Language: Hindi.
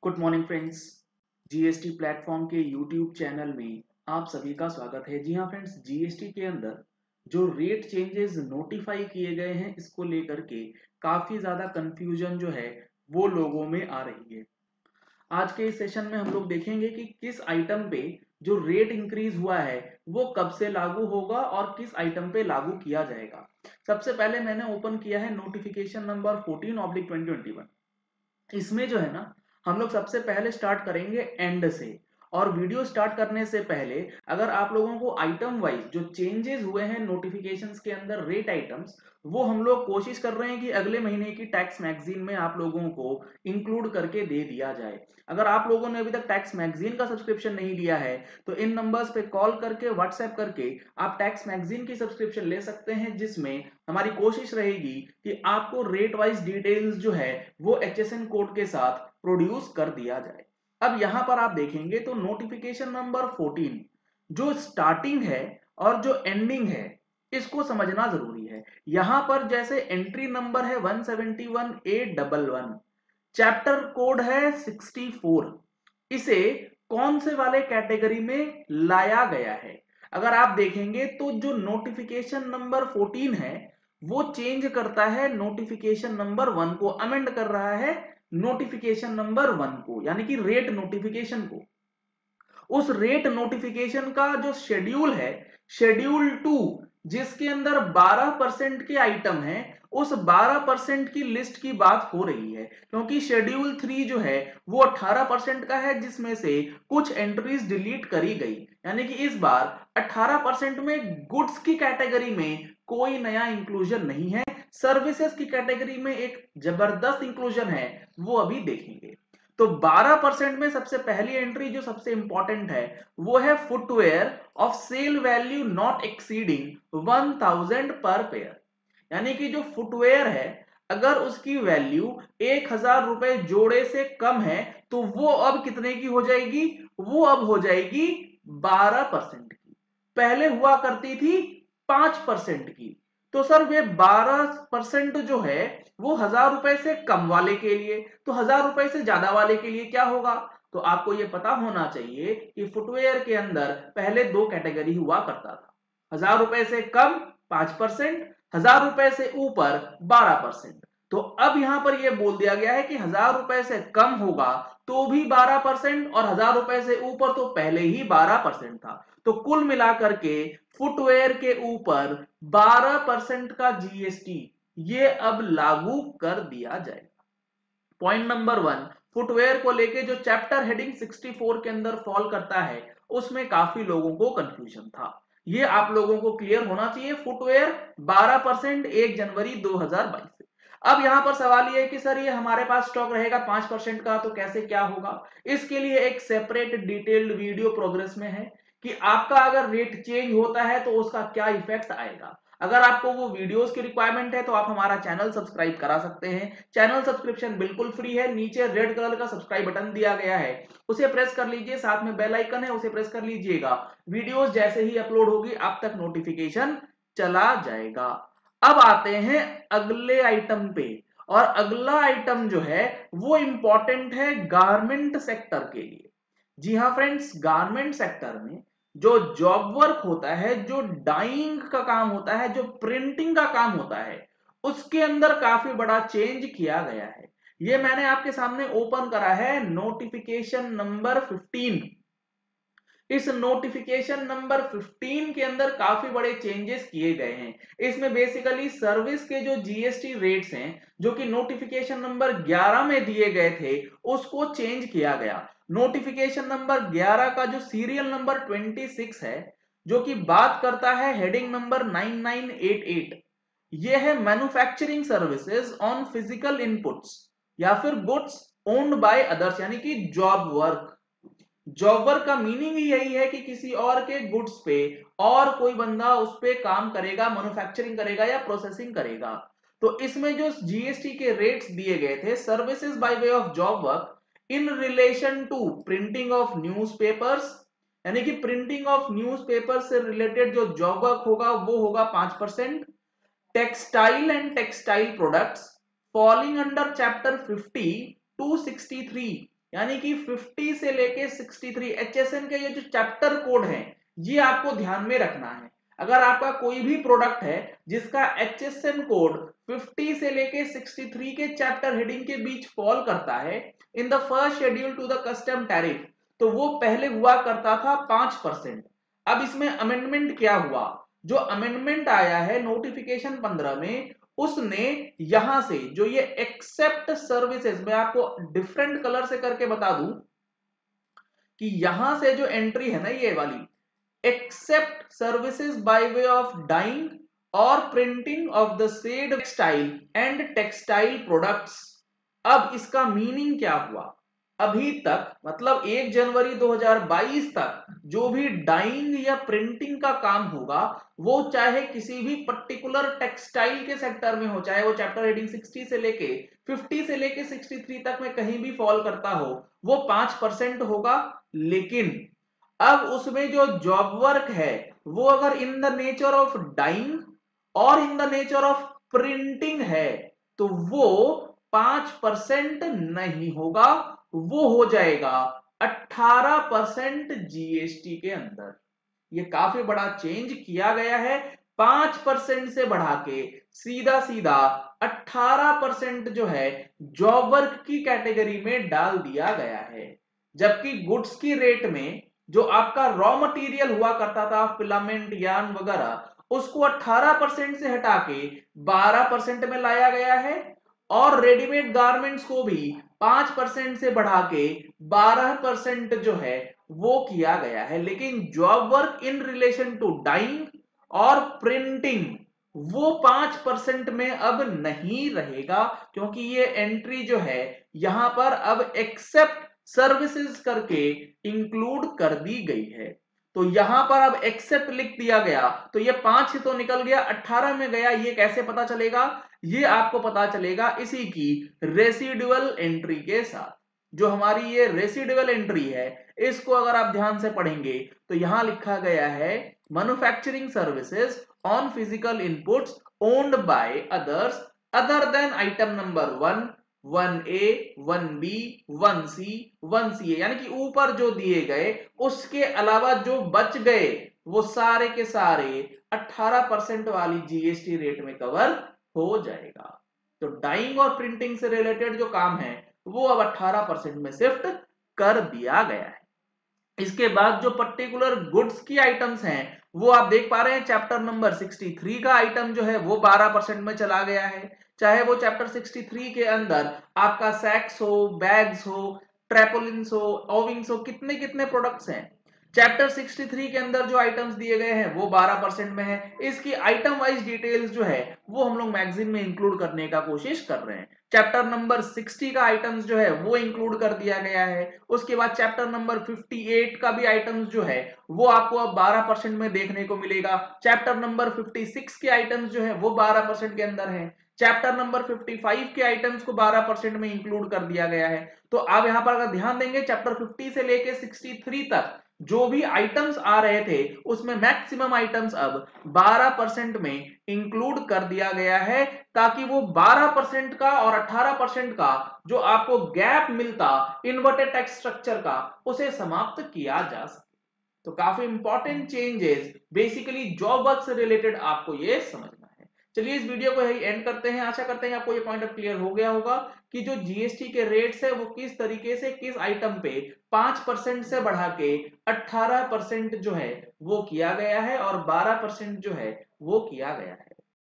Good morning friends. GST platform के यूट्यूब चैनल में आप सभी का स्वागत है। जी हाँ फ्रेंड्स, जीएसटी के अंदर जो रेट चेंजेस नोटिफाई किए गए हैं इसको लेकर के काफी ज्यादा कंफ्यूजन जो है वो लोगों में आ रही है। आज के इस सेशन में हम लोग देखेंगे कि किस आइटम पे जो रेट इंक्रीज हुआ है वो कब से लागू होगा और किस आइटम पे लागू किया जाएगा। सबसे पहले मैंने ओपन किया है नोटिफिकेशन नंबर 14/2021। इसमें जो है ना, हम लोग सबसे पहले स्टार्ट करेंगे एंड से। और वीडियो स्टार्ट करने से पहले अगर आप लोगों को आइटम वाइज जो चेंजेस हुए हैं नोटिफिकेशंस के अंदर रेट आइटम्स, वो हम लोग कोशिश कर रहे हैं कि अगले महीने की टैक्स मैगजीन में आप लोगों को इंक्लूड करके दे दिया जाए। अगर आप लोगों ने अभी तक टैक्स मैगजीन का सब्सक्रिप्शन नहीं लिया है तो इन नंबर्स पे कॉल करके व्हाट्सएप करके आप टैक्स मैगजीन की सब्सक्रिप्शन ले सकते हैं, जिसमें हमारी कोशिश रहेगी कि आपको रेट वाइज डिटेल्स जो है वो HSN कोड के साथ प्रोड्यूस कर दिया जाए। अब यहां पर आप देखेंगे तो नोटिफिकेशन नंबर 14 जो स्टार्टिंग है और जो एंडिंग है इसको समझना जरूरी है। यहां पर जैसे एंट्री नंबर है 171A11, चैप्टर कोड है 64, इसे कौन से वाले कैटेगरी में लाया गया है? अगर आप देखेंगे तो जो नोटिफिकेशन नंबर 14 है वो चेंज करता है नोटिफिकेशन नंबर 1 को, अमेंड कर रहा है नोटिफिकेशन नंबर 1 को, यानी कि रेट नोटिफिकेशन को। उस रेट नोटिफिकेशन का जो शेड्यूल है, शेड्यूल 2, जिसके अंदर 12% के आइटम है, उस 12% की लिस्ट की बात हो रही है। क्योंकि शेड्यूल 3 जो है वो 18% का है, जिसमें से कुछ एंट्रीज डिलीट करी गई। यानी कि इस बार 18% में गुड्स की कैटेगरी में कोई नया इंक्लूजन नहीं है। सर्विसेज की कैटेगरी में एक जबरदस्त इंक्लूजन है, वो अभी देखेंगे। तो 12% में सबसे पहली एंट्री जो सबसे इंपॉर्टेंट है वो है footwear of sale value not exceeding 1000 per pair. यानी कि जो फुटवेयर है अगर उसकी वैल्यू 1000 रुपए जोड़े से कम है तो वो अब कितने की हो जाएगी? वो अब हो जाएगी 12% की। पहले हुआ करती थी 5% की। तो सर वे 12% जो है वो 1000 रुपए से कम वाले के लिए, तो 1000 रुपए से ज्यादा वाले के लिए क्या होगा? तो आपको यह पता होना चाहिए कि फुटवेयर के अंदर पहले दो कैटेगरी हुआ करता था। 1000 रुपए से कम 5%, 1000 रुपए से ऊपर 12%। तो अब यहां पर यह बोल दिया गया है कि 1000 रुपए से कम होगा तो भी 12% और 1000 रुपए से ऊपर तो पहले ही 12% था। तो कुल मिलाकर के फुटवेयर के ऊपर 12% का जीएसटी ये अब लागू कर दिया जाएगा। पॉइंट नंबर 1, फुटवेयर को लेके जो चैप्टर हेडिंग 64 के अंदर फॉल करता है उसमें काफी लोगों को कंफ्यूजन था। ये आप लोगों को क्लियर होना चाहिए। फुटवेयर 12% 1 जनवरी 2022 से। अब यहां पर सवाल ये है कि सर ये हमारे पास स्टॉक रहेगा 5% का, तो कैसे क्या होगा? इसके लिए एक सेपरेट डिटेल्ड वीडियो प्रोग्रेस में है कि आपका अगर रेट चेंज होता है तो उसका क्या इफेक्ट आएगा। अगर आपको वो वीडियोस की रिक्वायरमेंट है तो आप हमारा चैनल सब्सक्राइब करा सकते हैं। चैनल सब्सक्रिप्शन बिल्कुल फ्री है। नीचे रेड कलर का सब्सक्राइब बटन दिया गया है, उसे प्रेस कर लीजिए। साथ में बेल आइकन है, उसे प्रेस कर लीजिएगा। वीडियोस जैसे ही अपलोड होगी आप तक नोटिफिकेशन चला जाएगा। अब आते हैं अगले आइटम पे, और अगला आइटम जो है वो इंपॉर्टेंट है गारमेंट सेक्टर के लिए। जी हाँ फ्रेंड्स, गारमेंट सेक्टर में जो जॉब वर्क होता है, जो डाइंग का काम होता है, जो प्रिंटिंग का काम होता है, उसके अंदर काफी बड़ा चेंज किया गया है। ये मैंने आपके सामने ओपन करा है नोटिफिकेशन नंबर 15। इस नोटिफिकेशन नंबर 15 के अंदर काफी बड़े चेंजेस किए गए हैं। इसमें बेसिकली सर्विस के जो जीएसटी रेट्स हैं जो कि नोटिफिकेशन नंबर 11 में दिए गए थे उसको चेंज किया गया। नोटिफिकेशन नंबर 11 का जो सीरियल नंबर 26 है जो कि बात करता है हेडिंग नंबर 9988, ये है manufacturing services on physical inputs या फिर गुड्स ओन्ड बाय अदर्स, यानी कि जॉब वर्क। जॉब वर्क का मीनिंग ही यही है कि किसी और के गुड्स पे और कोई बंदा उस पे काम करेगा, मैन्युफैक्चरिंग करेगा या प्रोसेसिंग करेगा। तो इसमें जो जीएसटी के रेट्स दिए गए थे, services by way of job work in relation to printing of newspapers, यानी कि प्रिंटिंग ऑफ न्यूज़पेपर से रिलेटेड जो जॉब वर्क होगा वो होगा 5%। Textile and textile products falling under chapter 50 263 यानी कि 50 से लेके 63 HSN के ये जो चैप्टर कोड है ये आपको ध्यान में रखना है। अगर आपका कोई भी प्रोडक्ट है जिसका HSN कोड 50 से लेके 63 के चैप्टर हेडिंग के बीच फॉल करता है in the first schedule to the custom tariff, तो वो पहले हुआ करता था 5%। अब इसमें अमेंडमेंट क्या हुआ, जो अमेंडमेंट आया है नोटिफिकेशन 15 में, उसने यहां से जो ये एक्सेप्ट सर्विसेज, मैं आपको डिफरेंट कलर से करके बता दूं कि यहां से जो एंट्री है ना ये वाली, except services by way of dyeing और printing of the said textile and textile products. अब इसका मीनिंग क्या हुआ, अभी तक मतलब 1 जनवरी 2022 तक जो भी डाइंग या प्रिंटिंग का काम होगा वो चाहे किसी भी पर्टिकुलर टेक्सटाइल के सेक्टर में हो, चाहे वो चैप्टर हेडिंग 60 से लेके 50 से लेके 63 तक में कहीं भी फॉल करता हो, वो 5% होगा। लेकिन अब उसमें जो जॉब वर्क है वो अगर in the nature of dyeing और in the nature of printing है तो वो 5% नहीं होगा, वो हो जाएगा 18% जीएसटी के अंदर। ये काफी बड़ा चेंज किया गया है, 5% से बढ़ा के सीधा सीधा 18% जो है जॉब वर्क की कैटेगरी में डाल दिया गया है। जबकि गुड्स की रेट में जो आपका रॉ मटेरियल हुआ करता था फिलामेंट यार्न वगैरह, उसको 18% से हटा के 12% में लाया गया है और रेडीमेड गारमेंट्स को भी 5% से बढ़ा के 12% जो है वो किया गया है। लेकिन job work in relation to dyeing और प्रिंटिंग वो 5% में अब नहीं रहेगा, क्योंकि ये एंट्री जो है यहां पर अब एक्सेप्ट सर्विसेज करके इंक्लूड कर दी गई है। तो यहां पर अब एक्सेप्ट लिख दिया गया तो ये 5 ही तो निकल गया, 18 में गया, ये कैसे पता चलेगा, ये आपको पता चलेगा इसी की रेसिडुअल एंट्री के साथ। जो हमारी ये रेसिडुअल एंट्री है इसको अगर आप ध्यान से पढ़ेंगे तो यहां लिखा गया है manufacturing services on physical inputs owned by others other than item number 1, 1A, 1B, 1C, 1CA, यानी कि ऊपर जो दिए गए उसके अलावा जो बच गए वो सारे के सारे 18% वाली जीएसटी रेट में कवर हो जाएगा। तो डाइंग और प्रिंटिंग से रिलेटेड जो काम है वो अब 18% में शिफ्ट कर दिया गया है। इसके बाद जो पर्टिकुलर गुड्स की आइटम्स हैं वो आप देख पा रहे हैं, चैप्टर नंबर 63 का आइटम जो है वो 12% में चला गया है। चाहे वो चैप्टर 63 के अंदर आपका सैक्स हो, बैग्स हो, ट्रेपोलिन्स हो, ओविंग्स हो, कितने कितने प्रोडक्ट्स हैं। चैप्टर 63 के अंदर जो आइटम्स दिए गए हैं वो 12% में है। इसकी आइटम वाइज डिटेल्स जो है वो हम लोग मैगजीन में इंक्लूड करने का कोशिश कर रहे हैं। चैप्टर नंबर 60 का आइटम्स जो है वो इंक्लूड कर दिया गया है। उसके बाद चैप्टर नंबर 58 का भी आइटम्स जो है वो आपको अब 12% में देखने को मिलेगा। चैप्टर नंबर 56 के आइटम्स जो है वो 12% के अंदर है। चैप्टर नंबर 55 के आइटम्स को 12% में इंक्लूड कर दिया गया है। तो आप यहां पर अगर ध्यान देंगे चैप्टर 50 से लेके 63 तक जो भी आइटम्स आ रहे थे उसमें मैक्सिमम आइटम्स अब 12% में इंक्लूड कर दिया गया है, ताकि वो 12% का और 18% का जो आपको गैप मिलता इन्वर्टेड टैक्स स्ट्रक्चर का उसे समाप्त किया जा सके। तो काफी important changes basically job work से रिलेटेड आपको ये समझना है। चलिए इस वीडियो को यही एंड करते हैं। आशा करते हैं आपको ये पॉइंट क्लियर हो गया होगा कि जो जीएसटी के रेट्स है वो किस तरीके से किस आइटम पे 5% से बढ़ा के 18% जो है वो किया गया है और 12% जो है वो किया गया है।